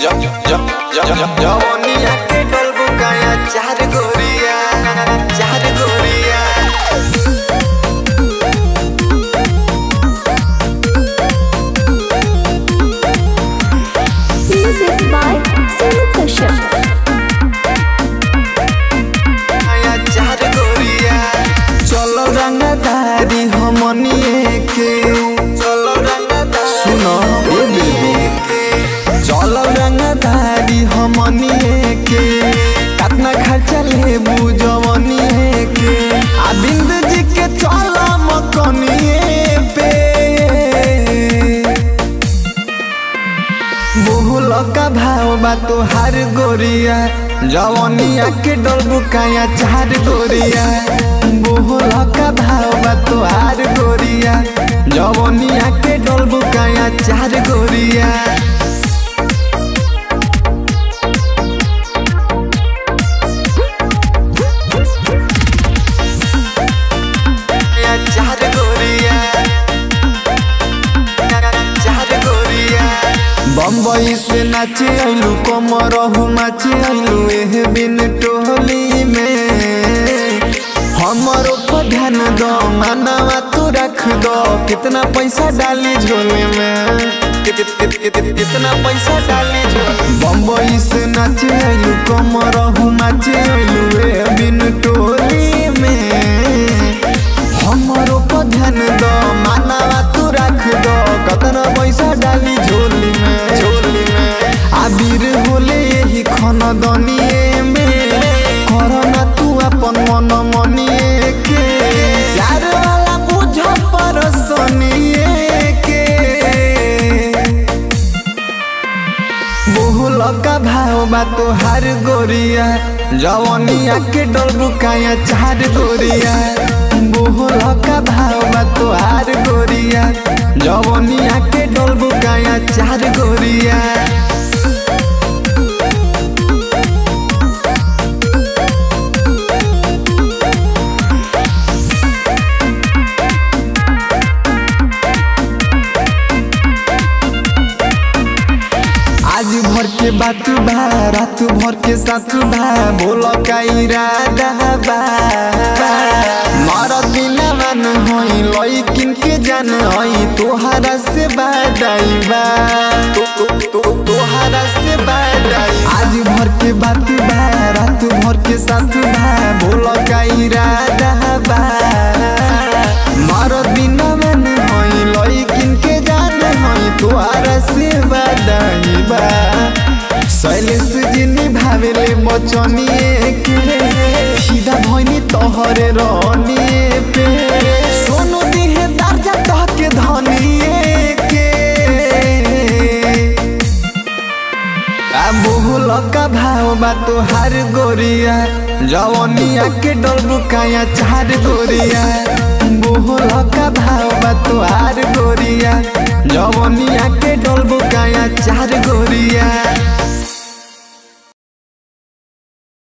जवनिया के डलबू काया चार गोरिया Music by Sonu Kashyap. चार गोरिया चलो रंगदारी हमनिए के चलो रंगदारी सुनो चलो रंगदारी हमनिए के कितना खर्चा लेबू जवनिए के अरविंद जी के चलो मकनिए पे बहुल का भाव बा तोहार गोरिया जवनिया के डलबू काया चार गोरिया बहुल का भाव बा तोहार गोरिया जवनिया के डलबू काया चार गोरिया बम्बई से नाचे आइलू कमरहू माचे आइलू एह बिन टोली में हमारो पर ध्यान दो मानवा तू रख दो कितना पैसा डाली झोले में कितना पैसा डाली झोले बम्बई से नाचे आइलू कमरहू माचे आइलू एह बिन टोली में हमारो पर ध्यान दो मानवा तू रख दो कितना पैसा डाली झोली में आबिर होले यही खनदनिए में करना तू अपन मन मनिए के यार वाला बुझ परसनिए के बहुल का भाव बा तोहार गोरिया जवनिया के डलबू काया चार गोरिया बहुल का भाव बा तोहार गोरिया जवनिया के डलबू काया चार गोरिया आज भर के बात बा रात भर के साथ बा बोल का इरादा बा मरद बिना मन होई लइकिन के जान होई तोहरा से बादाई बा तोहरा से बादाई आज भर के बात बा रात भर के साथ बा बोल का इरादा बा मरद बिना मन होई लइकिन के जान होई तोहरा से बादाई बा शैलेश जी निभावेले बचनिए के सीधा भइनी तोहरे रहनिए पे सोनू दिहे दर्जा तह के धनिए के बहुल का भाव बा तोहार गोरिया जवनिया के डलबू काया चार गोरिया बहुल का भाव बा तोहार गोरिया जवनिया के डलबू काया चार गोरिया।